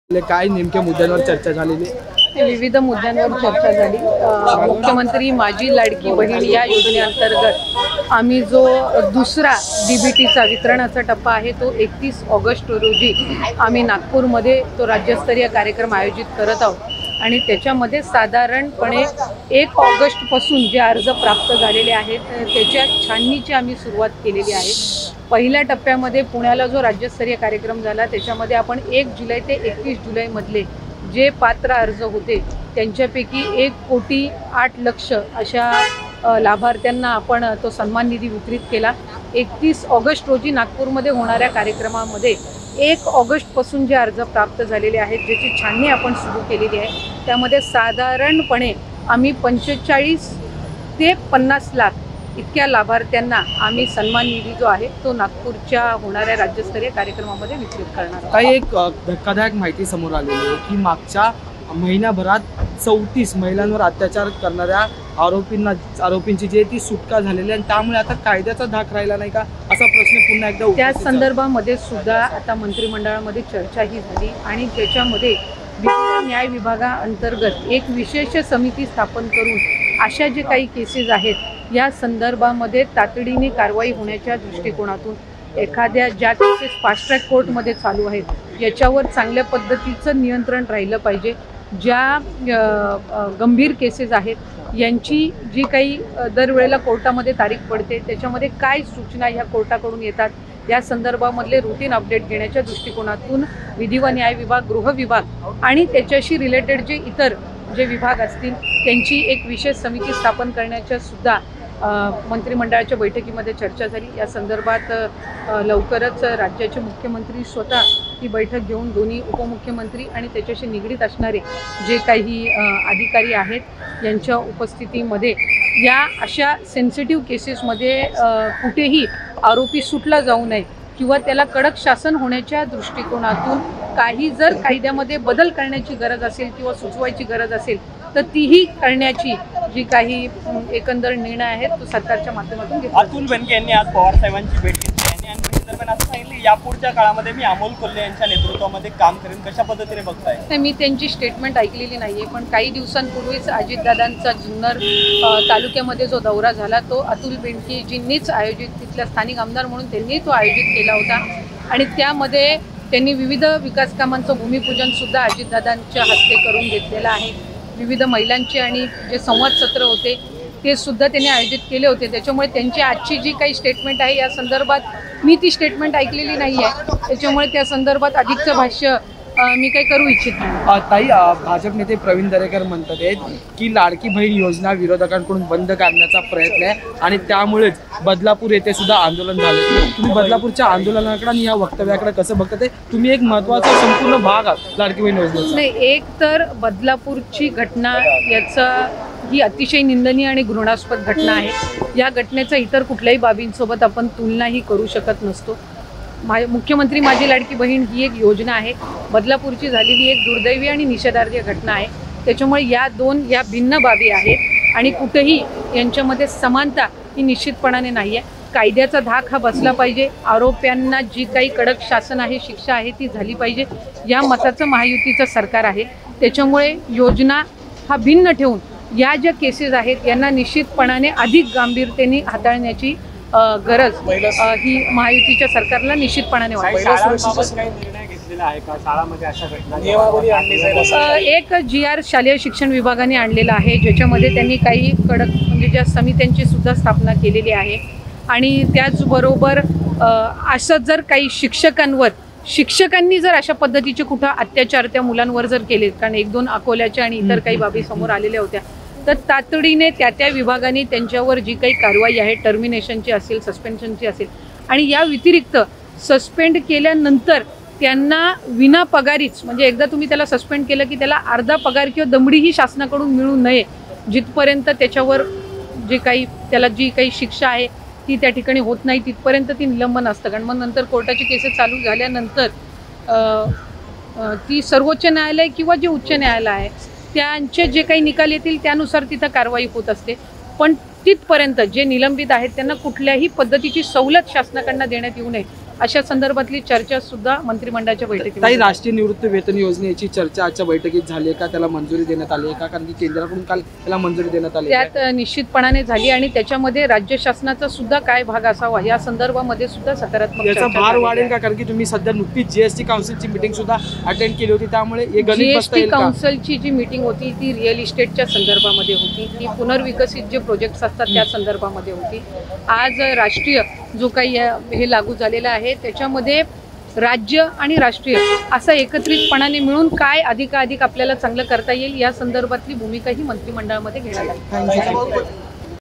काय नेमक्या मुद्द्यांवर चर्चा झालेली? विविध मुद्द्यांवर चर्चा झाली। मुख्यमंत्री माझी लाडकी बहीण या योजनेअंतर्गत आम्ही जो दुसरा डीबीटीचा वितरणाचा टप्पा आहे तो 31 ऑगस्ट रोजी आम्ही नागपूरमध्ये तो राज्यस्तरीय कार्यक्रम आयोजित करत आहोत आणि त्याच्यामध्ये साधारणपणे 1 ऑगस्टपासून जे अर्ज प्राप्त झालेले आहेत त्याच्या छाननीची आम्ही सुरुवात केलेली आहे। पहिल्या टप्प्यामध्ये पुण्याला जो राज्यस्तरीय कार्यक्रम झाला त्याच्यामध्ये आपण 1 जुलै ते 31 जुलैमधले जे पात्र अर्ज होते त्यांच्यापैकी 1,08,00,000 अशा लाभार्थ्यांना आपण तो सन्मान निधी वितरित केला। 31 ऑगस्ट रोजी नागपूरमध्ये होणाऱ्या कार्यक्रमामध्ये 1 ऑगस्टपासून जे अर्ज प्राप्त झालेले आहेत ज्याची छाननी आपण सुरू केलेली आहे त्यामध्ये साधारणपणे आम्ही 45 ते 50 लाख इतक्या लाभार्थ्यांना आम्ही सन्मान निधी जो आहे तो नागपूरच्या होणाऱ्या राज्यस्तरीय कार्यक्रमामध्ये वितरित करणार आहोत। काही एक धक्कादायक माहिती समोर आलेली आहे की मागच्या महिन्याभरात 34 महिलांवर अत्याचार करणाऱ्या आरोपींची जी ती सुटका झालेली आहे आणि त्यामुळे आता कायद्याचा धाक राहिला नाही का असा प्रश्न पुन्हा एकदा त्या संदर्भामध्ये सुद्धा आता मंत्रिमंडळामध्ये चर्चाही झाली आणि त्याच्यामध्ये विविध न्याय विभागाअंतर्गत एक विशेष समिती स्थापन करून अशा जे काही केसेस आहेत या संदर्भामध्ये तातडीने कारवाई होण्याच्या दृष्टिकोनातून एखाद्या ज्या केसेस फास्ट ट्रॅक कोर्टमध्ये चालू आहेत याच्यावर चांगल्या पद्धतीचं नियंत्रण राहिलं पाहिजे। ज्या गंभीर केसेस आहेत यांची जी काही दरवेळेला कोर्टामध्ये तारीख पडते त्याच्यामध्ये काय सूचना ह्या कोर्टाकडून येतात या संदर्भामधले रूटीन अपडेट घेण्याच्या दृष्टिकोनातून विधी व न्याय विभाग, गृह विभाग आणि त्याच्याशी रिलेटेड जे इतर जे विभाग असतील त्यांची एक विशेष समिती स्थापन करण्याच्या सुद्धा मंत्रिमंडळाच्या बैठकीमध्ये चर्चा झाली। या संदर्भात लवकरच राज्याचे मुख्यमंत्री स्वतः ही बैठक घेऊन दोन्ही उपमुख्यमंत्री आणि त्याच्याशी निगडीत असणारे जे काही अधिकारी आहेत यांच्या उपस्थितीमध्ये या अशा सेन्सिटिव्ह केसेसमध्ये कुठेही आरोपी सुटला जाऊ नये किंवा त्याला कडक शासन होण्याच्या दृष्टिकोनातून काही जर कायद्यामध्ये बदल करण्याची गरज असेल किंवा सुचवायची गरज असेल तर तीही करण्याची जी काही एकंदर निर्णय आहेत तो सरकारच्या माध्यमातून घेतला। अतुल बेनके यांनी आज पवार साहेबांची भेट घेतली आणि भेटीदरम्यान असं सांगितलं यापुढच्या काळामध्ये मी अमोल कोल्हे यांच्या नेतृत्वामध्ये काम करेन, कशा पद्धतीने बघताय? मी त्यांची स्टेटमेंट ऐकलेली नाहीये पण काही दिवसांपूर्वीच अजितदादांचा जुन्नर तालुक्यामध्ये जो दौरा झाला तो अतुल बेनकेजींनीच आयोजित तिथल्या स्थानिक आमदार म्हणून त्यांनी तो आयोजित केला होता आणि त्यामध्ये त्यांनी विविध विकास कामांचं भूमिपूजन सुद्धा अजितदादांच्या हस्ते करून घेतलेलं आहे। विविध महिलांचे आणि जे संवाद सत्र होते ते सुद्धा त्यांनी आयोजित केले होते। त्याच्यामुळे त्यांची आजची जी काही स्टेटमेंट आहे या संदर्भात मी ती स्टेटमेंट ऐकलेली नाही आहे त्याच्यामुळे त्या संदर्भात अधिकचं भाष्य मी काही करू इच्छित नाही। ताई, भाजप नेते प्रवीण दरेकर म्हणतात की लाडकी बहीण योजना विरोधकांकडून बंद करण्याचा प्रयत्न आहे आणि त्यामुळेच बदलापूर येथे सुद्धा आंदोलन झाले। तुम्ही बदलापूरच्या आंदोलनाकडे आणि या वक्तव्याकडे कसं बघता? तुम्ही एक महत्त्वाचा संपूर्ण भाग आहात लाडकी बहीण योजनेचा। नाही, एक तर बदलापूरची घटना याचा ही अतिशय निंदनीय आणि घृणास्पद घटना आहे। या घटनेचा इतर कुठल्याही बाबींसोबत आपण तुलनाही करू शकत नसतो। मुख्यमंत्री माझी लाडकी बहीण ही एक योजना आहे, बदलापूरची झालेली एक दुर्दैवी आणि निषेधार्ह घटना आहे। त्याच्यामुळे या भिन्न बाबी आहेत आणि कुठेही यांच्यामध्ये समानता ही निश्चितपणाने नाही आहे। कायद्याचा धाक हा बसला पाहिजे, आरोप्यांना जी काही कडक शासन आहे, शिक्षा आहे ती झाली पाहिजे या मताचं महायुतीचं सरकार आहे। त्याच्यामुळे योजना हा भिन्न ठेवून या ज्या केसेस आहेत यांना निश्चितपणाने अधिक गांभीर्याने हाताळण्याची गरज ही महायुतीच्या सरकारला निश्चितपणाने एक GR शालेय शिक्षण विभागाने आणलेला आहे ज्याच्यामध्ये त्यांनी काही कडक म्हणजे ज्या समित्यांची सुद्धा स्थापना केलेली आहे आणि त्याचबरोबर असं जर काही शिक्षकांनी जर अशा पद्धतीचे कुठं अत्याचार त्या मुलांवर जर केले, कारण 1-2 अकोल्याच्या आणि इतर काही बाबी समोर आलेल्या होत्या, तर तातडीने त्या विभागाने त्यांच्यावर जी काही कारवाई आहे टर्मिनेशनची असेल, सस्पेन्शनची असेल आणि या व्यतिरिक्त सस्पेंड केल्यानंतर त्यांना विना पगारीच म्हणजे एकदा तुम्ही त्याला सस्पेंड केलं की त्याला अर्धा पगार किंवा दमडीही शासनाकडून मिळू नये जिथपर्यंत त्याच्यावर जे काही त्याला जी काही शिक्षा आहे ती त्या ठिकाणी होत नाही तिथपर्यंत ती निलंबन असतं। कारण मग नंतर कोर्टाची केसेस चालू झाल्यानंतर ती सर्वोच्च न्यायालय किंवा जे उच्च न्यायालय आहे त्यांचे जे काही निकाल येतील त्यानुसार तिथं कारवाई होत असते। पण तिथपर्यंत जे निलंबित आहेत त्यांना कुठल्याही पद्धतीची सवलत शासनाकडून देण्यात येऊ नये अशा संदर्भातली चर्चा सुद्धा मंत्रिमंडळाच्या ताई, बैठकीत राष्ट्रीय निवृत्ती वेतन योजनेची चर्चा आजच्या बैठकीत झाली आहे का? त्याला मंजुरी देण्यात आली आहे का? कारण की केंद्राकडून काल त्याला मंजुरी देण्यात आली आहे. त्यात निश्चितपणाने झाली आणि त्याच्यामध्ये राज्य शासनाचा सुद्धा काय भाग असावा या संदर्भामध्ये सुद्धा सकारात्मक याचा चर्चा भार झालेली वाढेल आहे. का? कारण की तुम्ही सध्या नुकतीच जीएसटी काउन्सिलची मीटिंग सुद्धा अटेंड केली होती, त्यामुळे हे गणित बसता जीएसटी येईल का? काउन्सिलची जी मीटिंग होती ती रिअल इस्टेटच्या संदर्भामध्ये होती, ती पुनर्विकसित जे प्रोजेक्ट्स असतात त्या संदर्भामध्ये होती. आज राष्ट्रीय जो काही हे लागू झालेलं आहे त्याच्यामध्ये राज्य आणि राष्ट्रीय असं एकत्रितपणाने मिळून काय अधिकाधिक आपल्याला चांगलं करता येईल या संदर्भातली भूमिका ही मंत्रिमंडळामध्ये घेण्यात आली. थँक्यू.